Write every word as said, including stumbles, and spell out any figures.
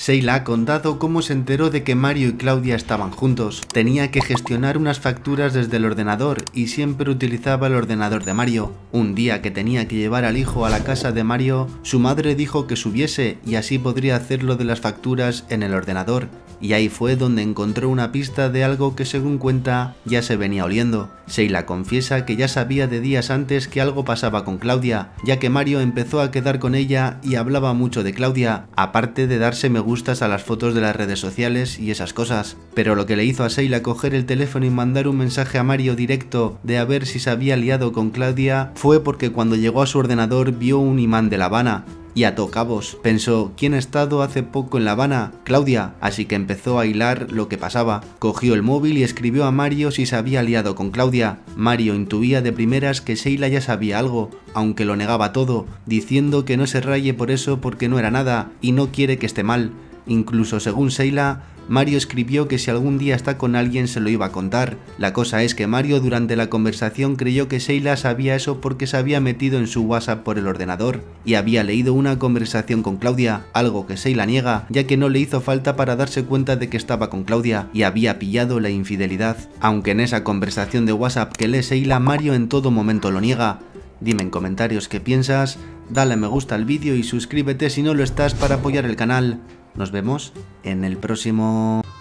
Sheila ha contado cómo se enteró de que Mario y Claudia estaban juntos. Tenía que gestionar unas facturas desde el ordenador y siempre utilizaba el ordenador de Mario. Un día que tenía que llevar al hijo a la casa de Mario, su madre dijo que subiese y así podría hacerlo de las facturas en el ordenador. Y ahí fue donde encontró una pista de algo que, según cuenta, ya se venía oliendo. Sheila confiesa que ya sabía de días antes que algo pasaba con Claudia, ya que Mario empezó a quedar con ella y hablaba mucho de Claudia, aparte de darse me gustas a las fotos de las redes sociales y esas cosas. Pero lo que le hizo a Sheila coger el teléfono y mandar un mensaje a Mario directo de a ver si se había liado con Claudia fue porque cuando llegó a su ordenador vio un imán de La Habana. Y ató cabos. Pensó, ¿quién ha estado hace poco en La Habana? Claudia. Así que empezó a hilar lo que pasaba. Cogió el móvil y escribió a Mario si se había liado con Claudia. Mario intuía de primeras que Sheila ya sabía algo, aunque lo negaba todo, diciendo que no se raye por eso porque no era nada y no quiere que esté mal. Incluso según Sheila, Mario escribió que si algún día está con alguien se lo iba a contar. La cosa es que Mario durante la conversación creyó que Sheila sabía eso porque se había metido en su WhatsApp por el ordenador y había leído una conversación con Claudia, algo que Sheila niega, ya que no le hizo falta para darse cuenta de que estaba con Claudia y había pillado la infidelidad. Aunque en esa conversación de WhatsApp que lee Sheila, Mario en todo momento lo niega. Dime en comentarios qué piensas, dale a me gusta al vídeo y suscríbete si no lo estás para apoyar el canal. Nos vemos en el próximo...